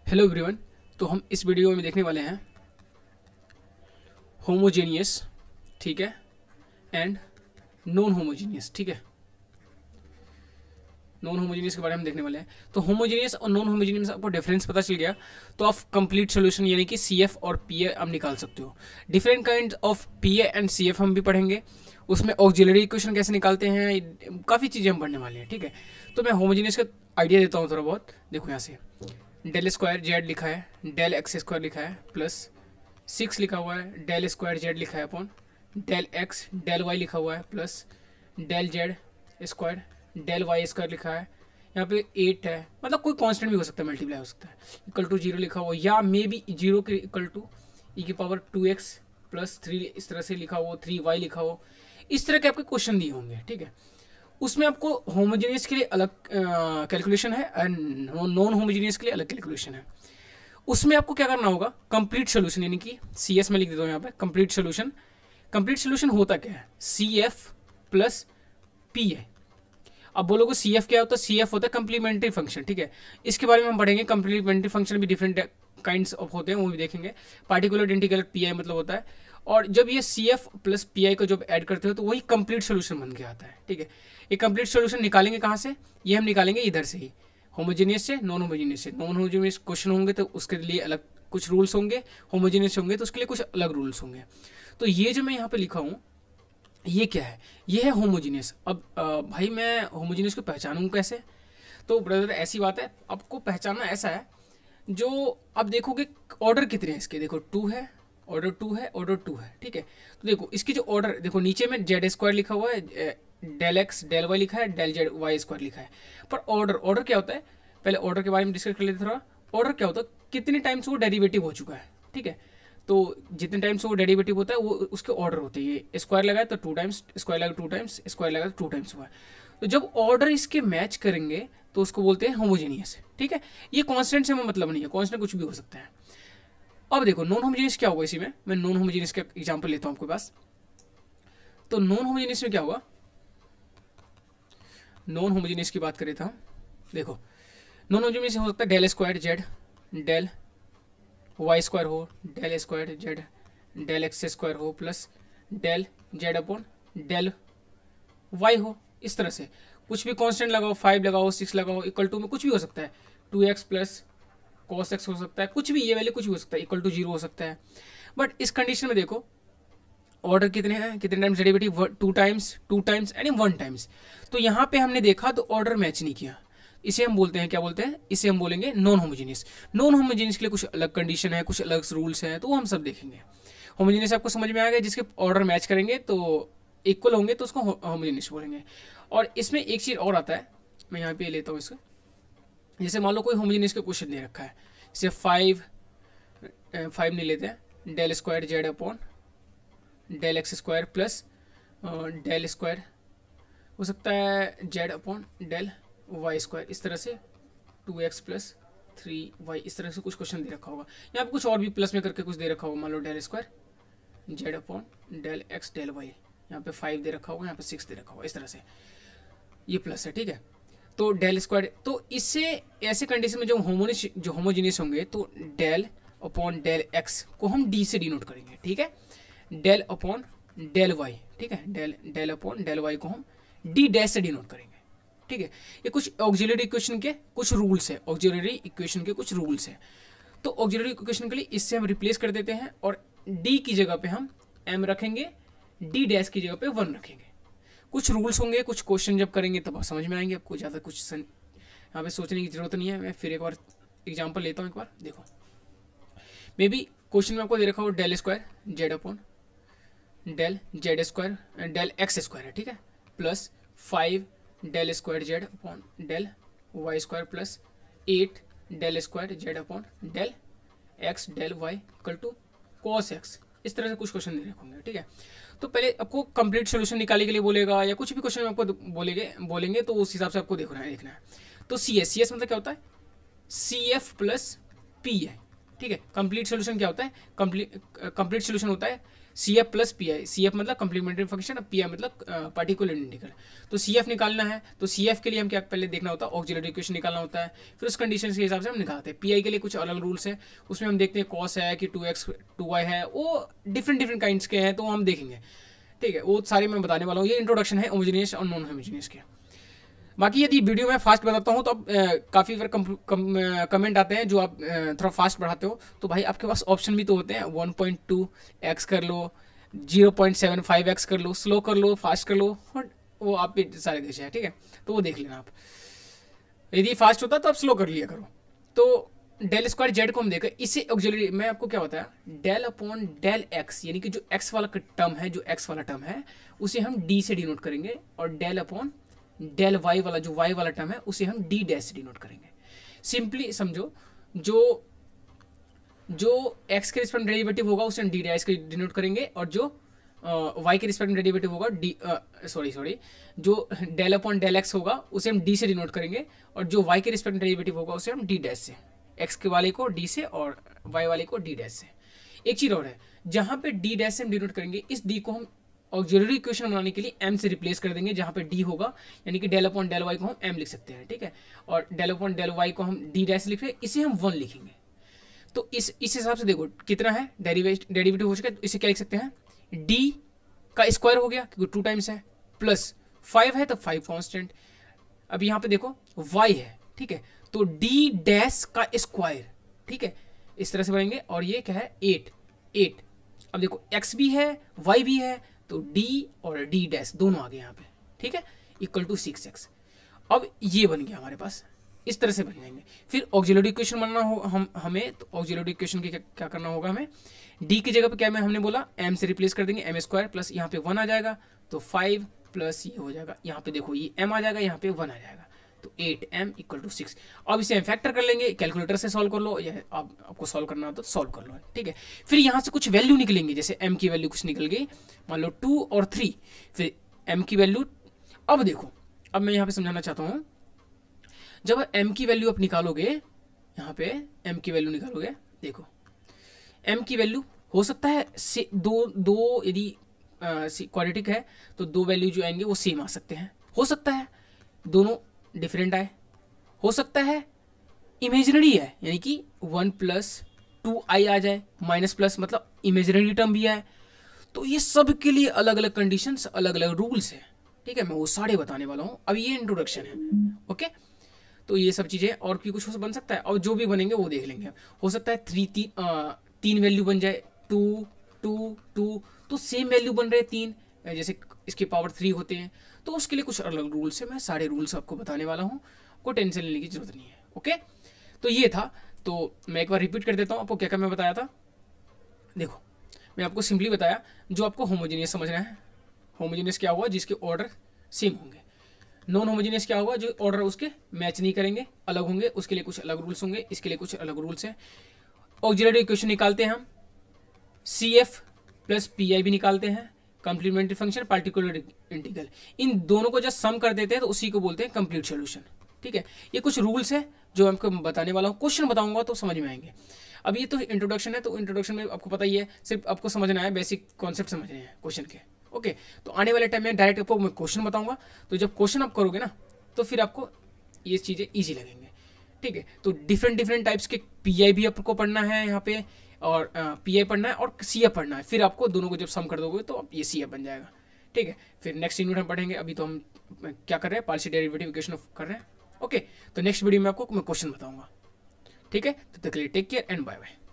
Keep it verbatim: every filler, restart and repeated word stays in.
Hello everyone. तो हम इस वीडियो में देखने वाले हैं होमोजेनियस, ठीक है, एंड नॉन होमोजेनियस, ठीक है। नॉन होमोजेनियस के बारे में देखने वाले हैं। तो होमोजेनियस और नॉन होमोजेनियस आपको डिफरेंस पता चल गया, तो आप कंप्लीट सोल्यूशन यानी कि सी एफ और पी ए आप निकाल सकते हो। Different kind of P A and C F हम भी पढ़ेंगे, उसमें ऑक्सिलरी इक्वेशन कैसे निकालते हैं, काफ़ी चीज़ें हम पढ़ने वाले हैं, ठीक है। तो मैं होमोजेनियस का आइडिया देता हूँ थोड़ा बहुत। देखो यहाँ से डेल स्क्वायर जेड लिखा है, डेल एक्स स्क्वायर लिखा है, प्लस सिक्स लिखा हुआ है, डेल स्क्वायर जेड लिखा है upon del X del Y लिखा हुआ है, plus del Z square del Y square लिखा है। यहाँ पे एट है, मतलब कोई कांस्टेंट भी हो सकता है, मल्टीप्लाई हो सकता है, इक्वल टू जीरो लिखा हुआ, या मे बी जीरो के इक्वल टू ई की power two X plus three, इस तरह से लिखा हो, थ्री वाई लिखा हो। इस तरह के आपके क्वेश्चन दिए होंगे, ठीक है। उसमें आपको होमोजेनियस के लिए अलग कैलकुलेशन है एंड नॉन होमोजेनियस के लिए अलग कैलकुलेशन है। उसमें आपको क्या करना होगा, कंप्लीट सोल्यूशन, यानी कि सी एस में लिख देता हूँ यहाँ पे कंप्लीट सोल्यूशन। कंप्लीट सोल्यूशन होता क्या है, सी एफ प्लस पी है। अब बोलोगे सी एफ क्या होता है, सी एफ होता है कंप्लीमेंट्री फंक्शन, ठीक है। इसके बारे में हम पढ़ेंगे, कंप्लीमेंट्री फंक्शन भी डिफरेंट काइंड्स ऑफ होते हैं, वो भी देखेंगे। पार्टिकुलर इंटीग्रल पी आई मतलब होता है, और जब ये C F plus P I को जब ऐड करते हो तो वही कंप्लीट सोल्यूशन बन के आता है, ठीक है। ये कंप्लीट सोल्यूशन निकालेंगे कहाँ से, ये हम निकालेंगे इधर से ही, होमोजेनियस से, नॉन होमोजेनियस से। नॉन होमोजेनियस क्वेश्चन होंगे तो उसके लिए अलग कुछ रूल्स होंगे, होमोजेनियस होंगे तो उसके लिए कुछ अलग रूल्स होंगे। तो ये जो मैं यहाँ पे लिखा हूँ, ये क्या है, ये है होमोजेनियस। अब आ, भाई मैं होमोजेनियस को पहचानूँ कैसे? तो ब्रदर ऐसी बात है, आपको पहचानना ऐसा है, जो आप देखोगे ऑर्डर कितने हैं इसके, देखो टू है, ऑर्डर टू है, ऑर्डर टू है, ठीक है। तो देखो इसकी जो ऑर्डर, देखो नीचे में जेड स्क्वायर लिखा हुआ है, डेल एक्स डेल वाई लिखा है, डेल जेड वाई स्क्वायर लिखा है, पर ऑर्डर ऑर्डर क्या होता है, पहले ऑर्डर के बारे में डिस्कस कर लेते थोड़ा। ऑर्डर क्या होता है, कितने टाइम्स वो डेरिवेटिव हो चुका है, ठीक है। तो जितने टाइम्स वो डेरिवेटिव होता है वो उसके ऑर्डर होते हैं। ये स्क्वायर लगाए तो टू टाइम्स, स्क्वायर लगा टू टाइम्स, स्क्वायर लगा तो टू टाइम्स हुआ है। तो जब ऑर्डर इसके मैच करेंगे तो उसको बोलते हैं होमोजेनियस, ठीक है। ये कांस्टेंट से मतलब नहीं है, कांस्टेंट कुछ भी हो सकता है। अब देखो नॉन होमोजेनियस क्या होगा, इसी में मैं नॉन होमोजेनियस का एग्जांपल लेता हूं आपके पास। तो नॉन होमोजेनियस में क्या होगा, नॉन होमोजेनियस की बात करें तो देखो नॉन होमोजेनियस हो सकता है del square Z del Y square हो, del square Z del X square हो, plus del Z upon del Y हो। इस तरह से कुछ भी कांस्टेंट लगाओ, फाइव लगाओ, सिक्स लगाओ, इक्वल टू में कुछ भी हो सकता है, two X plus cos X हो सकता है, कुछ भी, ये वैल्यू कुछ भी हो सकता है, इक्वल टू जीरो हो सकता है। बट इस कंडीशन में देखो ऑर्डर कितने हैं, कितने times derivative, two times, two times and one times. तो यहाँ पे हमने देखा तो ऑर्डर मैच नहीं किया, इसे हम बोलते हैं, क्या बोलते हैं, इसे हम बोलेंगे नॉन होमोजेनियस। नॉन होमोजेनियस के लिए कुछ अलग कंडीशन है, कुछ अलग रूल्स हैं, तो वो हम सब देखेंगे। होमोजेनियस आपको समझ में आ गया, जिसके ऑर्डर मैच करेंगे तो इक्वल होंगे तो उसको होमोजेनियस बोलेंगे। और इसमें एक चीज़ और आता है, मैं यहाँ पे लेता हूँ इसको। जैसे मान लो कोई होमोजेनियस का क्वेश्चन दे रखा है, जैसे फाइव फाइव नहीं लेते हैं, del square Z upon del X square plus del square हो सकता है Z upon del Y square, इस तरह से two X plus three Y, इस तरह से कुछ क्वेश्चन दे रखा होगा। यहाँ पे कुछ और भी प्लस में करके कुछ दे रखा होगा, मान लो del square Z upon del X del Y, यहाँ पे फाइव दे रखा होगा, यहाँ पे सिक्स दे रखा होगा, इस तरह से ये प्लस है, ठीक है। तो डेल स्क्वायर, तो इससे ऐसे कंडीशन में जो होमोनिस जो होमोजेनियस होंगे तो डेल अपॉन डेल एक्स को हम डी से डिनोट करेंगे, ठीक है। डेल अपॉन डेल वाई, ठीक है, del del upon del Y को हम डी डैश से डिनोट करेंगे, ठीक है। ये कुछ ऑक्सिलरी इक्वेशन के कुछ रूल्स है, ऑक्सिलरी इक्वेशन के कुछ रूल्स है। तो ऑक्सिलरी इक्वेशन के लिए इससे हम रिप्लेस कर देते हैं, और डी की जगह पे हम एम रखेंगे, डी डैश की जगह पे वन रखेंगे। कुछ रूल्स होंगे, कुछ क्वेश्चन जब करेंगे तब समझ में आएंगे आपको, ज़्यादा कुछ यहाँ पे सोचने की जरूरत नहीं है। मैं फिर एक बार एग्जांपल लेता हूँ, एक बार देखो। मे बी क्वेश्चन में आपको दे रखा हो del square Z upon del Z square del X square है, ठीक है, plus five del square Z upon del Y square plus eight del square Z upon del X del Y equal to cos X. इस तरह से कुछ question दे रखे होंगे, ठीक है। तो पहले आपको कंप्लीट सोल्यूशन निकालने के लिए बोलेगा, या कुछ भी क्वेश्चन आपको बोलेंगे बोलेंगे तो उस हिसाब से आपको देखना है देखना है तो सी एस सी एस मतलब क्या होता है, सी एफ प्लस पी है, ठीक है। कंप्लीट सोल्यूशन क्या होता है, कंप्लीट कंप्लीट सोल्यूशन होता है C F plus P I, C F मतलब कम्प्लीमेंट्री फंक्शन, पी आई मतलब पार्टिकुलर इंटीग्रल। तो सी एफ निकालना है तो सी एफ के लिए हम क्या पहले देखना होता है, ऑक्सिलरी इक्वेशन निकालना होता है, फिर उस कंडीशन के हिसाब से हम निकालते हैं। पी आई के लिए कुछ अलग रूल्स है, उसमें हम देखते हैं कॉस है कि टू एक्स टू वाई है, वो डिफरेंट डिफरेंट काइंड्स के हैं, तो हम देखेंगे, ठीक है, वो सारे मैं बताने वाला हूँ। ये इंट्रोडक्शन है होमोजेनियस और नॉन होमोजेनियस के। बाकी यदि वीडियो में फास्ट बताता हूँ तो अब काफ़ी बार कम, कम, कमेंट आते हैं जो आप आ, थोड़ा फास्ट बढ़ाते हो, तो भाई आपके पास ऑप्शन भी तो होते हैं, वन पॉइंट टू एक्स कर लो, zero point seven five X कर लो, स्लो कर लो, फास्ट कर लो, वो आप पे सारे देश है, ठीक है, तो वो देख लेना आप। यदि फास्ट होता तो आप स्लो कर लिया करो। तो डेल स्क्वायर जेड को हम देखा, इसे ऑक्सिलरी मैं आपको क्या बताया, डेल अपॉन डेल एक्स, यानी कि जो एक्स वाला टर्म है, जो एक्स वाला टर्म है उसे हम डी से डिनोट करेंगे, और डेल अपॉन डेल वाई वाला जो वाई वाला टर्म है उसे हम डी डैश से डिनोट करेंगे। सिंपली समझो, जो जो एक्स के रिस्पेक्ट में डेरिवेटिव होगा उसे हम डी डैश के डिनोट करेंगे, और जो वाई के रिस्पेक्ट में डेरिवेटिव होगा डी सॉरी सॉरी जो डेल अपॉन डेल एक्स होगा उसे हम डी से डिनोट करेंगे, और जो वाई के रिस्पेक्ट में डेरिवेटिव होगा उसे हम डी डैश से, एक्स के वाले को डी से और वाई वाले को डी डैश से। एक चीज़ और है, जहाँ पे डी डैश से हम डिनोट करेंगे, इस डी को हम ऑक्सिलरी इक्वेशन बनाने के लिए एम से रिप्लेस कर देंगे, जहाँ पे डी होगा, यानी कि डेल अपॉन डेल वाई को हम एम लिख सकते हैं, ठीक है, और डेल अपॉन डेल वाई को हम डी डैश लिख रहे हैं, इसे हम वन लिखेंगे। तो इस इस हिसाब से देखो कितना है डेरिवेटिव हो चुका है, तो इसे क्या लिख सकते हैं, डी का स्क्वायर हो गया क्योंकि टू टाइम्स है, प्लस फाइव है तो फाइव कॉन्स्टेंट। अब यहाँ पे देखो वाई है, ठीक है, तो डी डैश का स्क्वायर, ठीक है, इस तरह से बनेंगे, और ये क्या है एट एट। अब देखो एक्स भी है वाई भी है, तो डी और डी डैश दोनों आ गए यहाँ पे, ठीक है, इक्वल टू सिक्स एक्स। अब ये बन गया हमारे पास, इस तरह से बन जाएंगे। फिर ऑक्सिलरी इक्वेशन बनना हो हम हमें, तो ऑक्सिलरी इक्वेशन की क्या, क्या करना होगा हमें, डी की जगह पे क्या मैं हमने बोला एम से रिप्लेस कर देंगे, एम स्क्वायर प्लस यहाँ पे वन आ जाएगा, तो फाइव प्लस ये हो जाएगा, यहाँ पे देखो ये एम आ जाएगा, यहाँ पे वन आ जाएगा, तो eight M equal to six. अब इसे हम फैक्टर कर लेंगे, कैलकुलेटर से सॉल्व कर लो, या आप आपको सॉल्व करना हो तो सॉल्व कर लो, ठीक है। फिर यहाँ से कुछ वैल्यू निकलेंगे, जैसे एम की वैल्यू कुछ निकल गई, मान लो टू और थ्री, फिर एम की वैल्यू। अब देखो, अब मैं यहाँ पे समझाना चाहता हूँ, जब m की वैल्यू आप निकालोगे, यहाँ पे m की वैल्यू निकालोगे, देखो m की वैल्यू हो सकता है से दो दो यदि क्वाड्रेटिक है तो दो वैल्यू जो आएंगे वो सेम आ सकते हैं, हो सकता है दोनों डिफरेंट आए, हो सकता है इमेजिनरी है, यानी कि वन प्लस टू आई आ जाए, माइनस प्लस मतलब इमेजिनरी टर्म भी आए, तो ये सब के लिए अलग अलग कंडीशंस, अलग अलग रूल्स है, ठीक है, मैं वो सारे बताने वाला हूँ। अब ये इंट्रोडक्शन है, ओके। तो ये सब चीज़ें और भी कुछ बन सकता है, और जो भी बनेंगे वो देख लेंगे। हो सकता है थ्री ती, आ, तीन वैल्यू बन जाए, टू टू टू, तो सेम वैल्यू बन रहे तीन, जैसे इसके पावर थ्री होते हैं, तो उसके लिए कुछ अलग रूल्स है, मैं सारे रूल्स आपको बताने वाला हूँ, कोई टेंशन लेने की जरूरत नहीं है, ओके। तो ये था, तो मैं एक बार रिपीट कर देता हूँ आपको क्या क्या मैं बताया था। देखो मैं आपको सिंपली बताया, जो आपको होमोजेनियस समझना है, होमोजेनियस क्या हुआ, जिसके ऑर्डर सेम होंगे। नॉन होमोजेनियस क्या होगा, जो ऑर्डर उसके मैच नहीं करेंगे, अलग होंगे, उसके लिए कुछ अलग रूल्स होंगे, इसके लिए कुछ अलग रूल्स हैं। ऑक्सिलरी इक्वेशन निकालते हैं हम, C F plus P I भी निकालते हैं, कम्प्लीमेंट्री फंक्शन, पार्टिकुलर इंटीग्रल, इन दोनों को जब सम कर देते हैं तो उसी को बोलते हैं कंप्लीट सोल्यूशन, ठीक है। ये कुछ रूल्स है जो आपको बताने वाला हूँ, क्वेश्चन बताऊंगा तो समझ में आएंगे। अब ये तो इंट्रोडक्शन है, तो इंट्रोडक्शन में आपको पता ही है, सिर्फ आपको समझना है, बेसिक कॉन्सेप्ट समझने हैं क्वेश्चन के, ओके। तो आने वाले टाइम में डायरेक्ट आपको मैं क्वेश्चन बताऊंगा, तो जब क्वेश्चन आप करोगे ना तो फिर आपको ये चीज़ें इजी लगेंगे, ठीक है। तो डिफरेंट डिफरेंट टाइप्स के पीआई भी आपको पढ़ना है यहाँ पे, और पीआई पढ़ना है और सीएफ पढ़ना है, फिर आपको दोनों को जब सम कर दोगे तो ये सीएफ बन जाएगा, ठीक है। फिर नेक्स्ट यूनिट हम पढ़ेंगे, अभी तो हम क्या कर रहे हैं, पार्शियल डेरिवेटिव इक्वेशन कर रहे हैं, ओके। तो नेक्स्ट वीडियो में आपको मैं क्वेश्चन बताऊंगा, ठीक है। तो तक के लिए take care and bye bye.